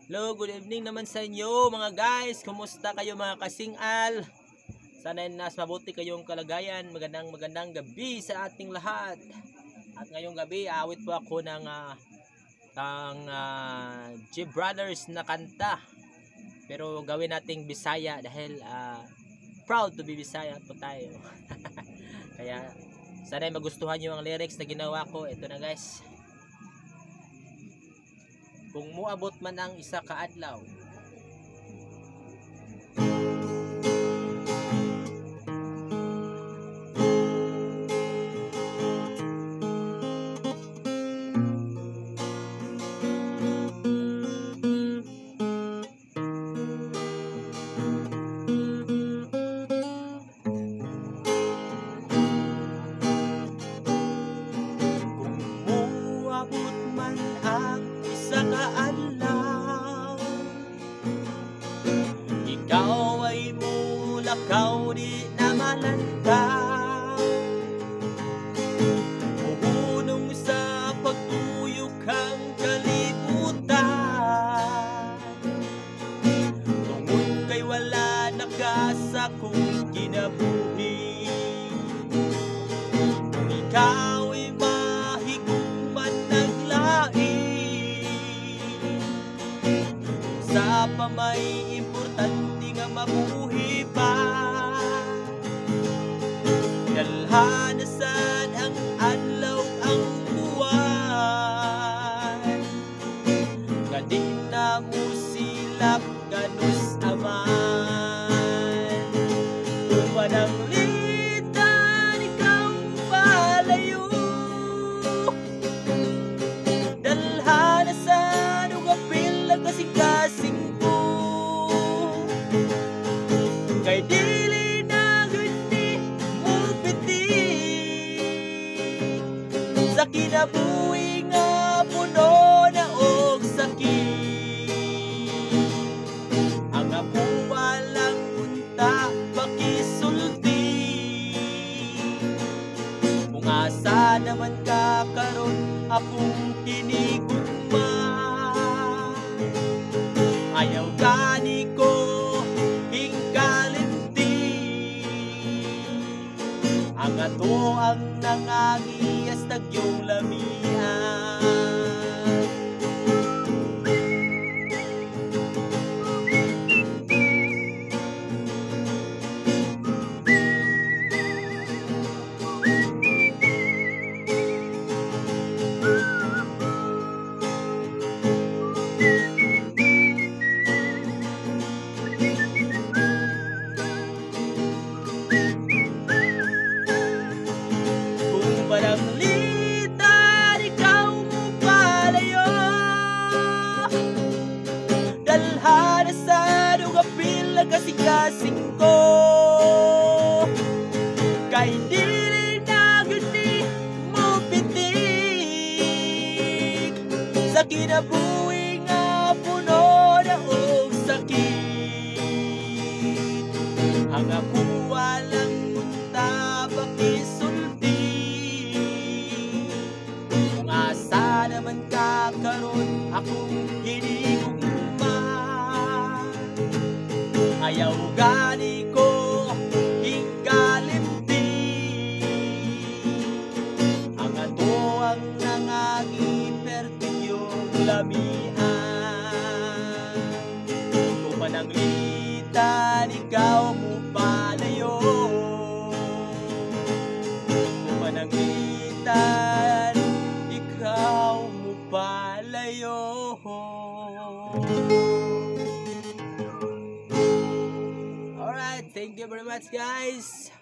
Hello, good evening naman sa inyo mga guys. Kumusta kayo mga kasingal? Sana nas mabuti kayong kalagayan. Magandang gabi sa ating lahat. At ngayong gabi, awit po ako ng G Brothers na kanta. Pero gawin nating Bisaya dahil proud to be Bisaya po tayo. Kaya sana magustuhan nyo ang lyrics na ginawa ko. Ito na guys. Kung muabot man ang isa ka adlaw, kung muabot man ang isa ka adlaw, ikaw ay mulakaw di na malantaw, puhunong sa pagtuyok ang kalibutan, tungod kay wala nakasa kung kinabuhi. Kung ikaw ay mahigugman naglain, sa pa may importante nga mabuhi pa, dalhanasan ang adlaw ang buwan, kadi na mo silap ganus aman. Kung pananglitan ikaw palayo, dalhanasan ug apil lang kasing-kasing ko, kay dili na gani mo pitik sa kinabuhi nga puno na og sakit. Ang ako walang unta pakisulti, kung asa naman ka karon akong kinigugma. Ayaw gani ko hingkalinti, ang ato ang nangangiyas tagyong lamihan. Kung pananglitan ikaw mo palayo, dalhanasan ug apil lang kasing-kasing ko, kay dili na gani mo pitik sa kinabuhi nga puno na og sakit. Ang ako walang unta pakisulti, kung asa naman ka karon akong hinigugma. Ayaw gani ko hingkalinti, ang ato ang nangangiperti yung lamihan. Kung pananglitan ikaw mo palayo, kung pananglitan ikaw mo palayo. Alright, thank you very much guys.